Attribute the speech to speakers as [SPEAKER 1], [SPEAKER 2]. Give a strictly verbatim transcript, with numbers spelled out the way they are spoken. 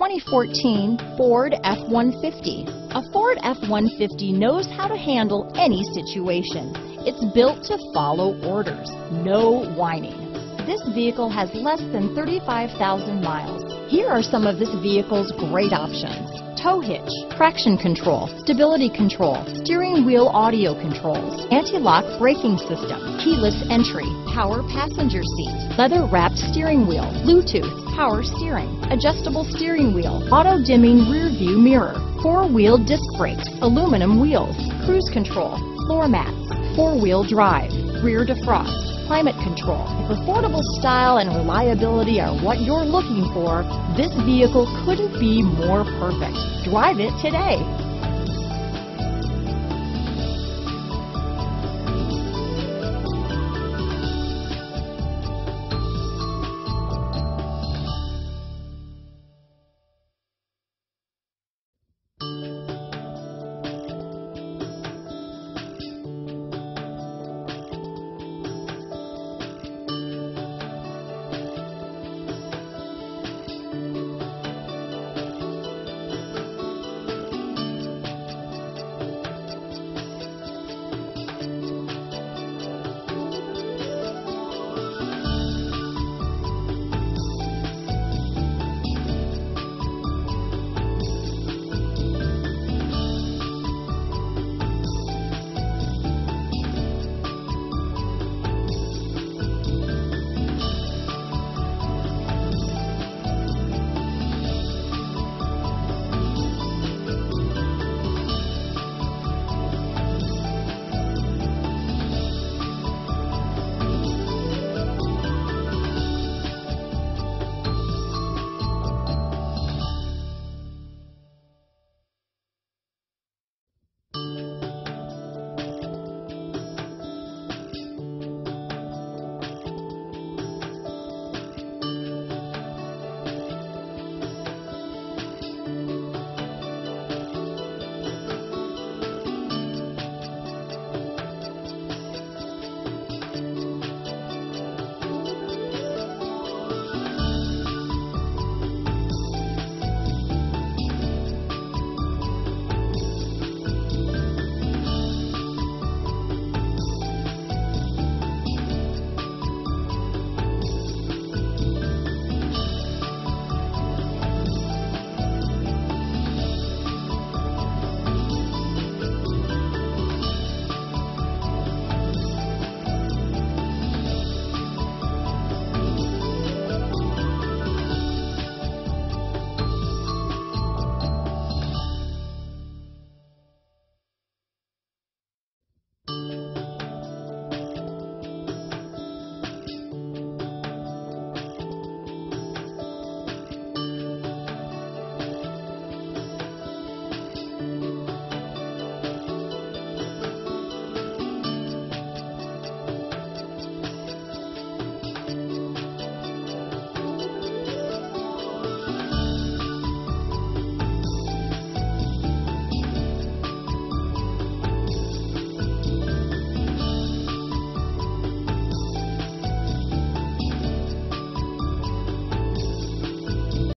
[SPEAKER 1] twenty fourteen Ford F one fifty. A Ford F one fifty knows how to handle any situation. It's built to follow orders, no whining. This vehicle has less than thirty-five thousand miles. Here are some of this vehicle's great options: tow hitch, traction control, stability control, steering wheel audio controls, anti-lock braking system, keyless entry, power passenger seat, leather-wrapped steering wheel, Bluetooth, power steering, adjustable steering wheel, auto-dimming rear view mirror, four-wheel disc brakes, aluminum wheels, cruise control, floor mats, four-wheel drive, rear defrost, climate control. If affordable style and reliability are what you're looking for, this vehicle couldn't be more perfect. Drive it today.